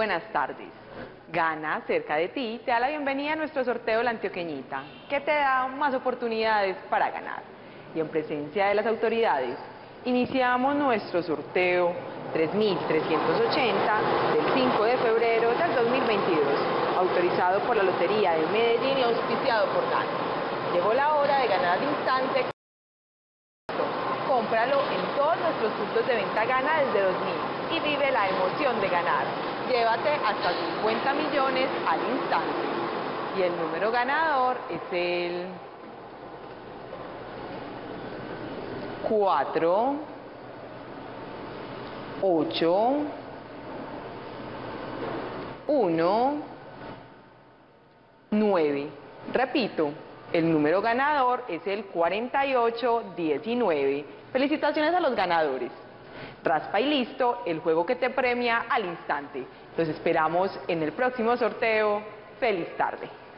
buenas tardes. Gana, cerca de ti, te da la bienvenida a nuestro sorteo La Antioqueñita, que te da más oportunidades para ganar. Y en presencia de las autoridades, iniciamos nuestro sorteo 3380 del 5 de febrero del 2022, autorizado por la Lotería de Medellín y auspiciado por Gana. Llegó la hora de ganar al instante. Cómpralo en todos nuestros puntos de venta Gana desde 2000 y vive la emoción de ganar. Llévate hasta 50 millones al instante. Y el número ganador es el 4, 8, 1, 9. Repito, el número ganador es el 4819. Felicitaciones a los ganadores. Raspa y listo, el juego que te premia al instante. Los esperamos en el próximo sorteo. ¡Feliz tarde!